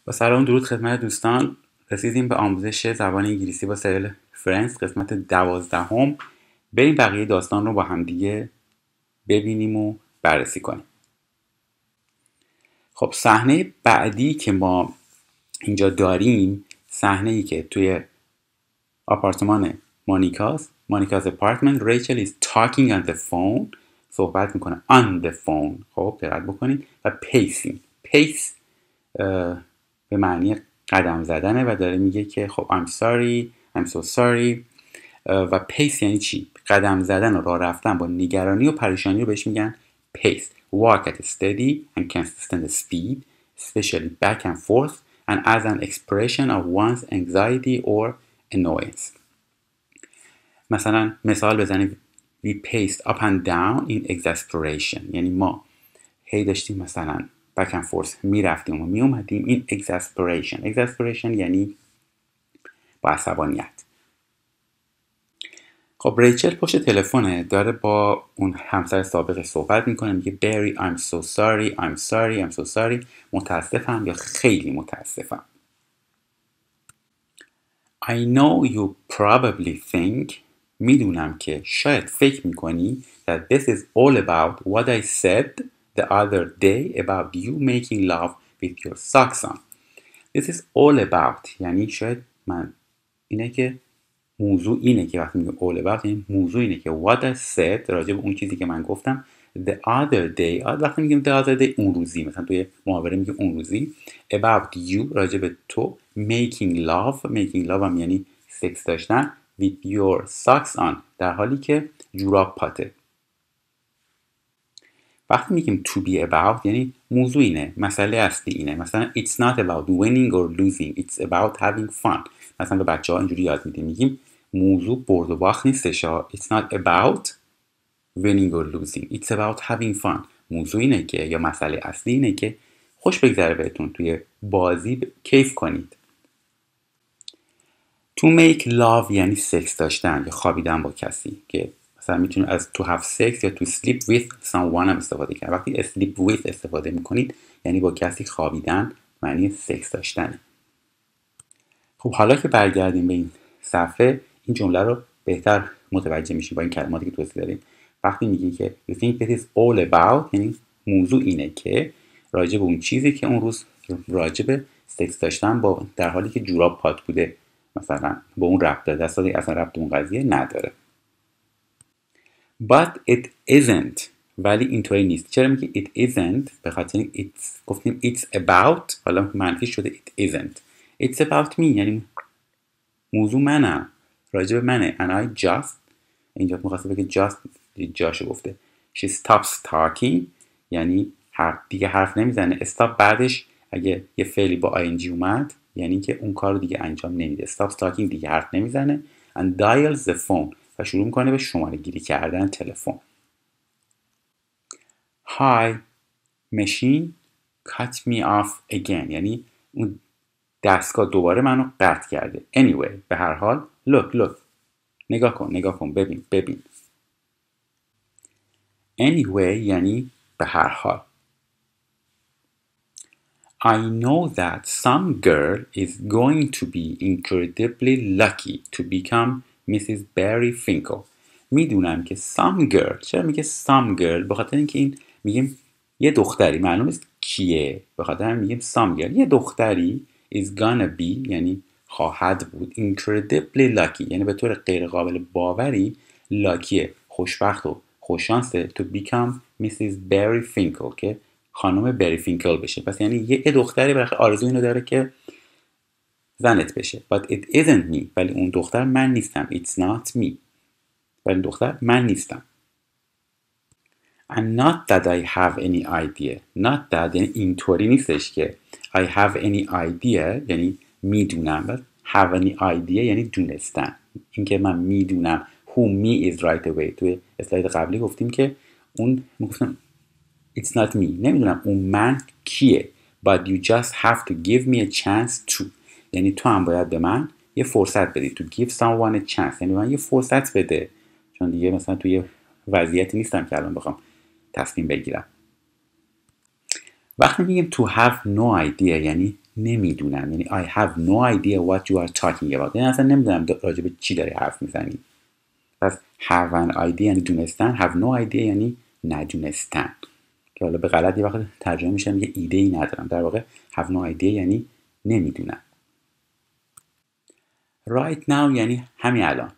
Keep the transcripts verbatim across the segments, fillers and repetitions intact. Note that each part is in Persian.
با سلام درود خدمت دوستان. رسیدیم به آموزش زبان انگلیسی با سریال فرندز قسمت دوازدهم. بریم بقیه داستان رو با هم دیگه ببینیم و بررسی کنیم. خب صحنه بعدی که ما اینجا داریم صحنه ای که توی آپارتمان مانیکاست. مانیکا's apartment. ریچل is talking on the phone. صحبت میکنه on the phone. خب دقت بکنید. و pacing. pace به معنی قدم زدنه و داره میگه که خب I'm sorry, I'm so sorry. و pace یعنی چی؟ قدم زدن و راه رفتن با نگرانی و پریشانی رو بهش میگن pace. Walk at a steady and consistent speed, especially back and forth and as an expression of one's anxiety or annoyance. مثلا مثال بزنیم we paced up and down in exasperation. یعنی ما هی داشتیم مثلا back and forth می رفتیم و می اومدیم این exasperation. exasperation یعنی با عصبانیت. خب ریچل پشت تلفنه داره با اون همسر سابقش صحبت میکنه، میگه Barry I'm so sorry I'm sorry I'm so sorry. متاسفم یا خیلی متاسفم. I know you probably think. میدونم که شاید فکر میکنی that this is all about what I said the other day about you making love with your socks on. This is all about یعنی شاید من اینه که موضوع اینه که وقتی میگم all about یعنی موضوع اینه که what I said راجع به اون چیزی که من گفتم the other day. وقتی میگم the other day اون روزی، مثلا توی محاوره میگم اون روزی about you راجع به تو making love. making love هم یعنی سکس داشتن with your socks on در حالی که جوراب پاته. وقتی میگیم to be about یعنی موضوع اینه، مسئله اصلی اینه. مثلا it's not about winning or losing, it's about having fun. مثلا به بچه ها اینجوری یاد میدیم، میگیم موضوع برد و باخت نیستش. it's not about winning or losing, it's about having fun. موضوع اینه که یا مسئله اصلی اینه که خوش بگذره بهتون، توی بازی ب... کیف کنید. to make love یعنی سکس داشتن یا خوابیدن با کسی، که مثلا میتونید از to have sex یا to sleep with someone هم استفاده کنید. وقتی sleep with استفاده میکنید یعنی با کسی خوابیدن، معنی سکس داشتنه. خب حالا که برگردیم به این صفحه این جمله رو بهتر متوجه میشیم با این کلماتی که توضیح دادیم. وقتی میگی که you think this is all about یعنی موضوع اینه که راجع به اون چیزی که اون روز راجع به سکس داشتن با در حالی که جوراب پات بوده مثلا با اون ربط داره، دست اصلا ربط اون قضیه نداره. But it isn't. ولی اینطوری نیست. چرا میگه it isn't؟ به خاطر it's گفتیم it's about، حالا منفی شده it isn't. It's about me یعنی موضوع منم، راجع به منه. and I just اینجا مخواسته بگه just جاشو گفته. she stops talking یعنی حرف دیگه حرف نمیزنه. stop بعدش اگه یه فعلی با ing اومد یعنی که اون کار رو دیگه انجام نمیده. stop talking دیگه حرف نمیزنه. and dials the phone و شروع میکنه به شماره گیری کردن تلفن. Hi machine cut me off again یعنی اون دستگاه دوباره منو قطع کرده. anyway به هر حال look look نگاه کن نگاه کن ببین ببین. anyway یعنی به هر حال. I know that some girl is going to be incredibly lucky to become میسیس Barry Finkel. میدونم که some girl. چرا میگه some girl؟ به خاطر اینکه این میگیم یه دختری، معلوم نیست کیه، به خاطر هم میگیم some girl. یه دختری is gonna be یعنی خواهد بود incredibly lucky یعنی به طور غیر قابل باوری لاکیه، خوشبخت و خوششانسه to become میسیس Barry Finkel که خانم بری فینکل بشه. پس یعنی یه دختری برای آرزو اینو داره که زنت بشه. but it isn't me ولی اون دختر من نیستم. it's not me ولی دختر من نیستم. and not that I have any idea. not that یعنی اینطوری نیستش که I have any idea یعنی میدونم. but have any idea یعنی دونستن. این که من میدونم who me is right away. توی اسلاید قبلی گفتیم که اون گفتم it's not me نمیدونم اون من کیه. but you just have to give me a chance to یعنی تو هم باید به من یه فرصت بدی. to give someone a chance یعنی من یه فرصت بده، چون دیگه مثلا توی وضعیتی نیستم که الان بخوام تصمیم بگیرم. وقتی میگیم to have no idea یعنی نمیدونم، یعنی I have no idea what you are talking about، یعنی اصلا نمیدونم راجع به چی داری حرف میزنی. پس have an idea یعنی دونستن، have no idea یعنی ندونستن، که حالا به غلط یه وقت ترجمه میشه میگه ایده ای ندارم، در واقع have no idea یعنی نمیدونم. right now یعنی همین الان.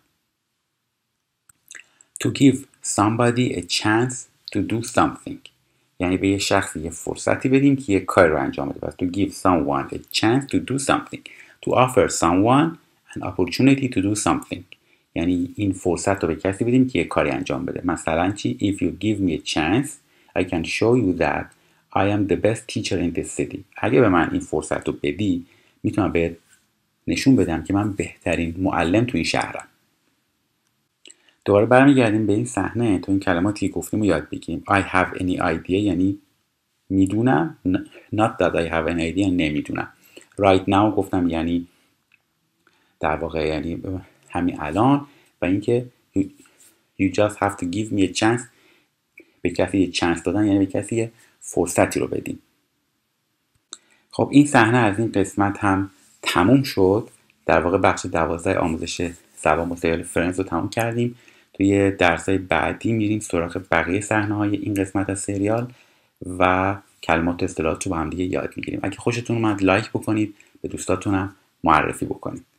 to give somebody a chance to do something یعنی به یه شخصی یه فرصتی بدیم که یه کاری رو انجام بده. پس to give someone a chance to do something. to offer someone an opportunity to do something یعنی این فرصت رو به کسی بدیم که یه کاری انجام بده. مثلا چی؟ if you give me a chance I can show you that I am the best teacher in this city. اگه به من این فرصت رو بدی میتونم بهت نشون بدم که من بهترین معلم تو این شهرم. دوباره برمیگردیم به این صحنه تو این کلماتی که گفتیم رو یاد بگیریم. I have any idea یعنی میدونم، not that I have any idea نمیدونم. right now گفتم یعنی در واقع یعنی همین الان، و اینکه you, you just have to give me a chance به کسی یه چانس دادن یعنی به کسی یه فرصتی رو بدیم. خب این صحنه از این قسمت هم تموم شد. در واقع بخش دوازده آموزش زبان با سریال فرندز رو تموم کردیم. توی درسای بعدی میریم سراغ بقیه صحنه های این قسمت از سریال و کلمات و اصطلاحات رو با هم دیگه یاد میگیریم. اگه خوشتون اومد لایک بکنید، به دوستاتونم معرفی بکنید.